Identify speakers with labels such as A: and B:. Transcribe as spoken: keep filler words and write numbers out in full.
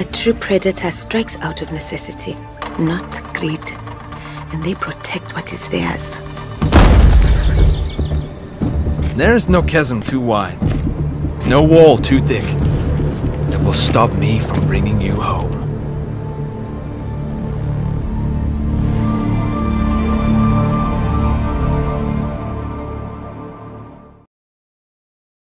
A: A true predator strikes out of necessity, not greed. And they protect what is theirs.
B: There is no chasm too wide, no wall too thick, that will stop me from bringing you home.